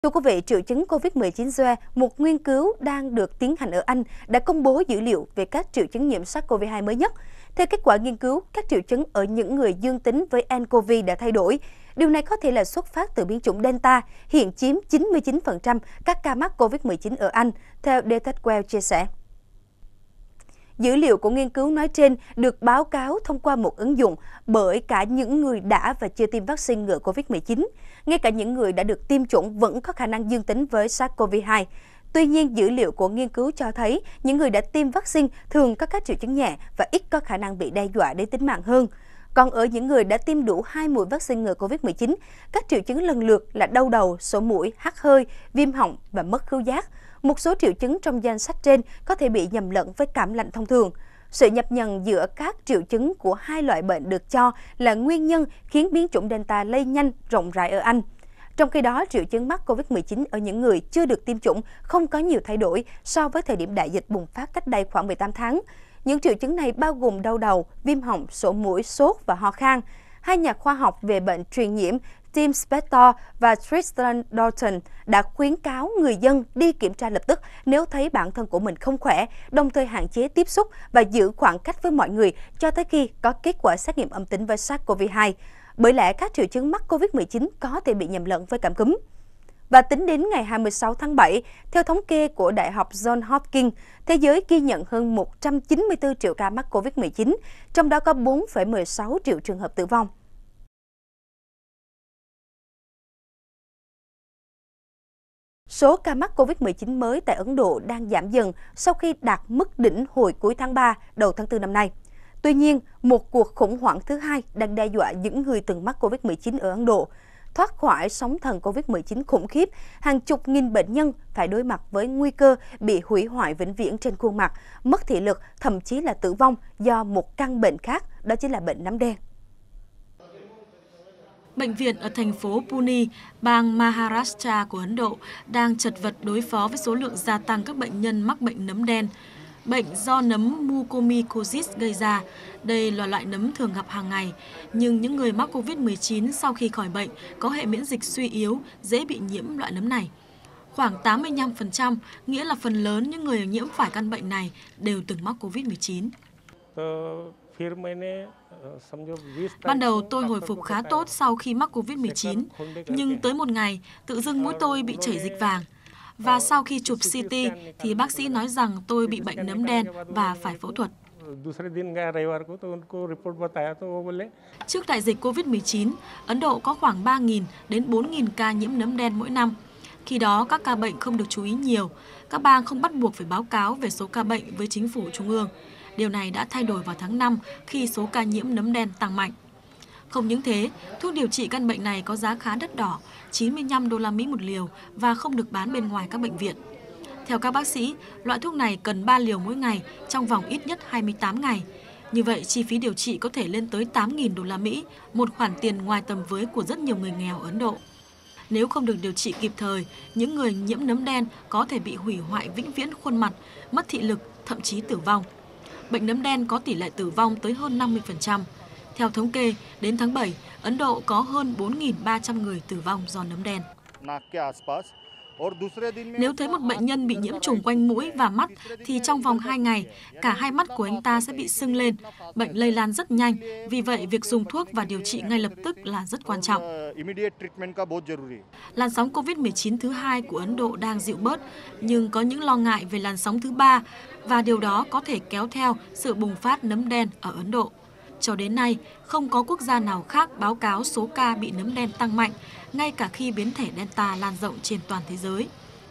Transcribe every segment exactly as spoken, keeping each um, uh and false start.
Thưa quý vị, triệu chứng Covid mười chín doe, một nghiên cứu đang được tiến hành ở Anh đã công bố dữ liệu về các triệu chứng nhiễm SARS-xê o vê hai mới nhất. Theo kết quả nghiên cứu, các triệu chứng ở những người dương tính với nCoV đã thay đổi. Điều này có thể là xuất phát từ biến chủng Delta, hiện chiếm chín mươi chín phần trăm các ca mắc Covid mười chín ở Anh, theo DetectWell chia sẻ. Dữ liệu của nghiên cứu nói trên được báo cáo thông qua một ứng dụng bởi cả những người đã và chưa tiêm vaccine ngừa Covid mười chín. Ngay cả những người đã được tiêm chủng vẫn có khả năng dương tính với SARS-xê o vê hai. Tuy nhiên, dữ liệu của nghiên cứu cho thấy những người đã tiêm vaccine thường có các triệu chứng nhẹ và ít có khả năng bị đe dọa đến tính mạng hơn. Còn ở những người đã tiêm đủ hai mũi vaccine ngừa Covid mười chín, các triệu chứng lần lượt là đau đầu, sổ mũi, hắt hơi, viêm họng và mất khứu giác. Một số triệu chứng trong danh sách trên có thể bị nhầm lẫn với cảm lạnh thông thường. Sự nhập nhằng giữa các triệu chứng của hai loại bệnh được cho là nguyên nhân khiến biến chủng Delta lây nhanh rộng rãi ở Anh. Trong khi đó, triệu chứng mắc Covid mười chín ở những người chưa được tiêm chủng không có nhiều thay đổi so với thời điểm đại dịch bùng phát cách đây khoảng mười tám tháng. Những triệu chứng này bao gồm đau đầu, viêm họng, sổ mũi, sốt và ho khan. Hai nhà khoa học về bệnh truyền nhiễm Tim Spector và Tristan Dalton đã khuyến cáo người dân đi kiểm tra lập tức nếu thấy bản thân của mình không khỏe, đồng thời hạn chế tiếp xúc và giữ khoảng cách với mọi người cho tới khi có kết quả xét nghiệm âm tính với SARS-xê o vê hai. Bởi lẽ các triệu chứng mắc Covid mười chín có thể bị nhầm lẫn với cảm cúm. Và tính đến ngày hai mươi sáu tháng bảy, theo thống kê của Đại học Johns Hopkins, thế giới ghi nhận hơn một trăm chín mươi tư triệu ca mắc Covid mười chín, trong đó có bốn phẩy mười sáu triệu trường hợp tử vong. Số ca mắc Covid mười chín mới tại Ấn Độ đang giảm dần sau khi đạt mức đỉnh hồi cuối tháng ba, đầu tháng tư năm nay. Tuy nhiên, một cuộc khủng hoảng thứ hai đang đe dọa những người từng mắc Covid mười chín ở Ấn Độ. Thoát khỏi sóng thần Covid mười chín khủng khiếp, hàng chục nghìn bệnh nhân phải đối mặt với nguy cơ bị hủy hoại vĩnh viễn trên khuôn mặt, mất thị lực, thậm chí là tử vong do một căn bệnh khác, đó chính là bệnh nấm đen. Bệnh viện ở thành phố Pune, bang Maharashtra của Ấn Độ đang chật vật đối phó với số lượng gia tăng các bệnh nhân mắc bệnh nấm đen. Bệnh do nấm Mucormycosis gây ra. Đây là loại nấm thường gặp hàng ngày, nhưng những người mắc Covid mười chín sau khi khỏi bệnh có hệ miễn dịch suy yếu, dễ bị nhiễm loại nấm này. Khoảng tám mươi lăm phần trăm, nghĩa là phần lớn những người nhiễm phải căn bệnh này đều từng mắc Covid mười chín. Ban đầu tôi hồi phục khá tốt sau khi mắc Covid mười chín, nhưng tới một ngày, tự dưng mũi tôi bị chảy dịch vàng. Và sau khi chụp xê tê thì bác sĩ nói rằng tôi bị bệnh nấm đen và phải phẫu thuật. Trước đại dịch Covid mười chín, Ấn Độ có khoảng ba nghìn đến bốn nghìn ca nhiễm nấm đen mỗi năm. Khi đó, các ca bệnh không được chú ý nhiều. Các bang không bắt buộc phải báo cáo về số ca bệnh với chính phủ trung ương. Điều này đã thay đổi vào tháng năm khi số ca nhiễm nấm đen tăng mạnh. Không những thế, thuốc điều trị căn bệnh này có giá khá đắt đỏ, chín mươi lăm đô la Mỹ một liều và không được bán bên ngoài các bệnh viện. Theo các bác sĩ, loại thuốc này cần ba liều mỗi ngày trong vòng ít nhất hai mươi tám ngày. Như vậy, chi phí điều trị có thể lên tới tám nghìn đô la Mỹ, một khoản tiền ngoài tầm với của rất nhiều người nghèo ở Ấn Độ. Nếu không được điều trị kịp thời, những người nhiễm nấm đen có thể bị hủy hoại vĩnh viễn khuôn mặt, mất thị lực, thậm chí tử vong. Bệnh nấm đen có tỷ lệ tử vong tới hơn năm mươi phần trăm. Theo thống kê, đến tháng bảy, Ấn Độ có hơn bốn nghìn ba trăm người tử vong do nấm đen. Nếu thấy một bệnh nhân bị nhiễm trùng quanh mũi và mắt, thì trong vòng hai ngày, cả hai mắt của anh ta sẽ bị sưng lên. Bệnh lây lan rất nhanh, vì vậy việc dùng thuốc và điều trị ngay lập tức là rất quan trọng. Làn sóng Covid mười chín thứ hai của Ấn Độ đang dịu bớt, nhưng có những lo ngại về làn sóng thứ ba, và điều đó có thể kéo theo sự bùng phát nấm đen ở Ấn Độ. Cho đến nay, không có quốc gia nào khác báo cáo số ca bị nấm đen tăng mạnh, ngay cả khi biến thể Delta lan rộng trên toàn thế giới.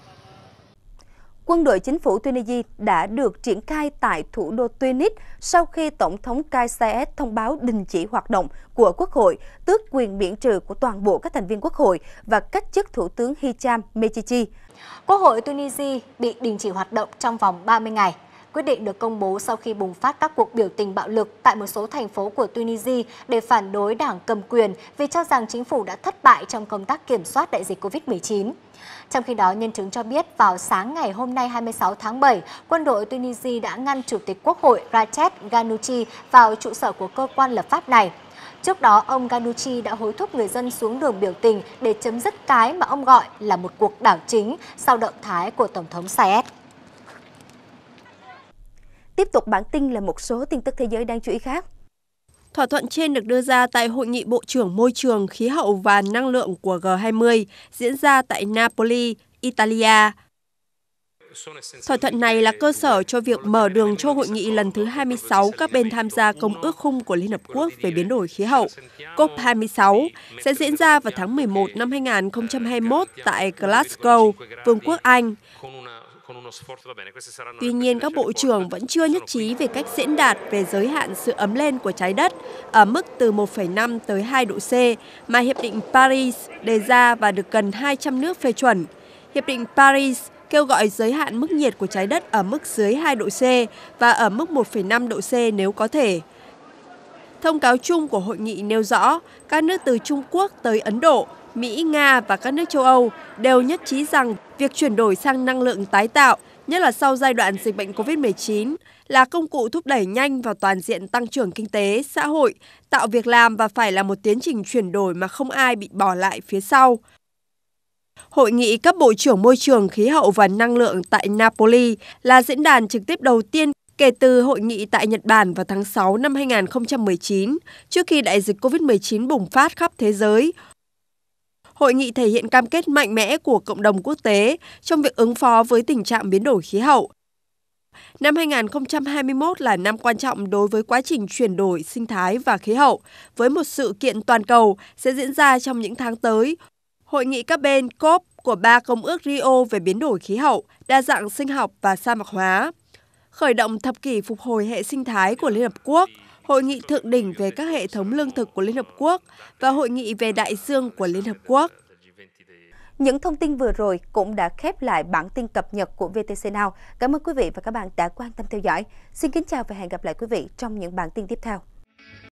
Quân đội chính phủ Tunisia đã được triển khai tại thủ đô Tunis sau khi Tổng thống Kais Saied thông báo đình chỉ hoạt động của Quốc hội, tước quyền miễn trừ của toàn bộ các thành viên Quốc hội và cách chức Thủ tướng Hicham Mechichi. Quốc hội Tunisia bị đình chỉ hoạt động trong vòng ba mươi ngày. Quyết định được công bố sau khi bùng phát các cuộc biểu tình bạo lực tại một số thành phố của Tunisia để phản đối đảng cầm quyền vì cho rằng chính phủ đã thất bại trong công tác kiểm soát đại dịch Covid mười chín. Trong khi đó, nhân chứng cho biết vào sáng ngày hôm nay hai mươi sáu tháng bảy, quân đội Tunisia đã ngăn Chủ tịch Quốc hội Rachet Ghannouchi vào trụ sở của cơ quan lập pháp này. Trước đó, ông Ghanouchi đã hối thúc người dân xuống đường biểu tình để chấm dứt cái mà ông gọi là một cuộc đảo chính sau động thái của Tổng thống Saed. Tiếp tục bản tin là một số tin tức thế giới đáng chú ý khác. Thỏa thuận trên được đưa ra tại Hội nghị Bộ trưởng Môi trường, Khí hậu và Năng lượng của G hai mươi diễn ra tại Napoli, Italia. Thỏa thuận này là cơ sở cho việc mở đường cho hội nghị lần thứ hai mươi sáu các bên tham gia Công ước Khung của Liên Hợp Quốc về biến đổi khí hậu, COP hai mươi sáu, sẽ diễn ra vào tháng mười một năm hai nghìn không trăm hai mươi mốt tại Glasgow, Vương quốc Anh. Tuy nhiên, các bộ trưởng vẫn chưa nhất trí về cách diễn đạt về giới hạn sự ấm lên của trái đất ở mức từ một phẩy năm tới hai độ C mà Hiệp định Paris đề ra và được gần hai trăm nước phê chuẩn. Hiệp định Paris kêu gọi giới hạn mức nhiệt của trái đất ở mức dưới hai độ C và ở mức một phẩy năm độ C nếu có thể. Thông cáo chung của hội nghị nêu rõ, các nước từ Trung Quốc tới Ấn Độ, Mỹ, Nga và các nước châu Âu đều nhất trí rằng việc chuyển đổi sang năng lượng tái tạo, nhất là sau giai đoạn dịch bệnh Covid mười chín, là công cụ thúc đẩy nhanh và toàn diện tăng trưởng kinh tế, xã hội, tạo việc làm và phải là một tiến trình chuyển đổi mà không ai bị bỏ lại phía sau. Hội nghị cấp Bộ trưởng Môi trường, Khí hậu và Năng lượng tại Napoli là diễn đàn trực tiếp đầu tiên kể từ hội nghị tại Nhật Bản vào tháng sáu năm hai nghìn không trăm mười chín, trước khi đại dịch Covid mười chín bùng phát khắp thế giới. Hội nghị thể hiện cam kết mạnh mẽ của cộng đồng quốc tế trong việc ứng phó với tình trạng biến đổi khí hậu. Năm hai nghìn không trăm hai mươi mốt là năm quan trọng đối với quá trình chuyển đổi sinh thái và khí hậu, với một sự kiện toàn cầu sẽ diễn ra trong những tháng tới. Hội nghị các bên COP của ba công ước Rio về biến đổi khí hậu, đa dạng sinh học và sa mạc hóa. Khởi động thập kỷ phục hồi hệ sinh thái của Liên Hợp Quốc, Hội nghị thượng đỉnh về các hệ thống lương thực của Liên Hợp Quốc và Hội nghị về đại dương của Liên Hợp Quốc. Những thông tin vừa rồi cũng đã khép lại bản tin cập nhật của vê tê xê Now. Cảm ơn quý vị và các bạn đã quan tâm theo dõi. Xin kính chào và hẹn gặp lại quý vị trong những bản tin tiếp theo.